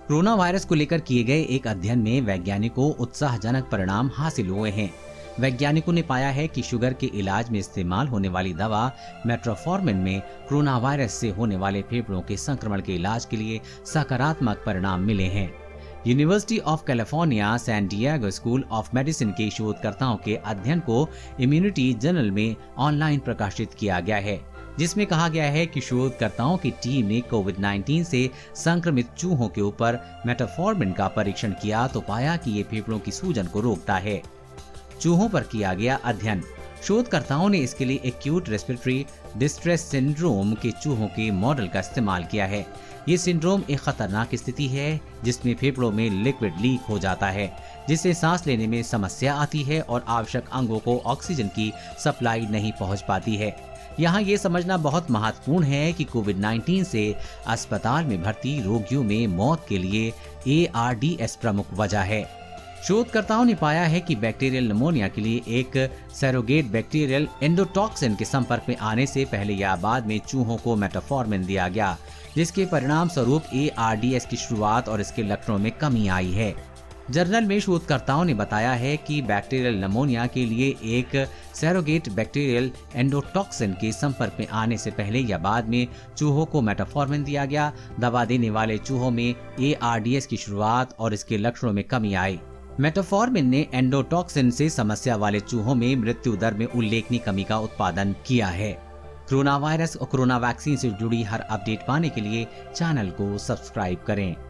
Corona virus को लेकर किए गए एक अध्ययन में वैज्ञानिकों को उत्साहजनक परिणाम हासिल हुए हैं। वैज्ञानिकों ने पाया है कि शुगर के इलाज में इस्तेमाल होने वाली दवा मेट्फॉर्मिन में कोरोना वायरस से होने वाले फेफड़ों के संक्रमण के इलाज के लिए सकारात्मक परिणाम मिले हैं। University of California San Diego School of Medicine के शोधकर्ताओं के अध्ययन को इम्यूनिटी जर्नल में ऑनलाइन प्रकाशित किया गया है, जिसमें कहा गया है कि शोधकर्ताओं की टीम ने कोविड-19 से संक्रमित चूहों के ऊपर मेट्फॉर्मिन का परीक्षण किया तो पाया कि ये फेफड़ों की सूजन को रोकता है। चूहों पर किया गया अध्ययन। शोधकर्ताओं ने इसके लिए एक्यूट रेस्पिरेटरी डिस्ट्रेस सिंड्रोम के चूहों के मॉडल का इस्तेमाल किया है। ये सिंड्रोम एक खतरनाक स्थिति है जिसमें फेफड़ों में लिक्विड लीक हो जाता है, जिससे सांस लेने में समस्या आती है और आवश्यक अंगों को ऑक्सीजन की सप्लाई नहीं पहुंच पाती है। यहाँ ये समझना बहुत महत्वपूर्ण है कि कोविड-19 से अस्पताल में भर्ती रोगियों में मौत के लिए ARDS प्रमुख वजह है। शोधकर्ताओं ने पाया है कि बैक्टीरियल निमोनिया के लिए एक सरोगेट बैक्टीरियल एंडोटॉक्सिन के संपर्क में आने से पहले या बाद में चूहों को मेट्फॉर्मिन दिया गया, जिसके परिणाम स्वरूप ARDS की शुरुआत और इसके लक्षणों में कमी आई है। जर्नल में शोधकर्ताओं ने बताया है कि बैक्टीरियल निमोनिया के लिए एक सरोगेट बैक्टीरियल एंडोटॉक्सिन के संपर्क में आने से पहले या बाद में चूहों को मेट्फॉर्मिन दिया गया। दवा देने वाले चूहों में ARDS की शुरुआत और इसके लक्षणों में कमी आई। मेट्फॉर्मिन ने एंडोटॉक्सिन से समस्या वाले चूहों में मृत्यु दर में उल्लेखनीय कमी का उत्पादन किया है। कोरोना वायरस और कोरोना वैक्सीन से जुड़ी हर अपडेट पाने के लिए चैनल को सब्सक्राइब करें।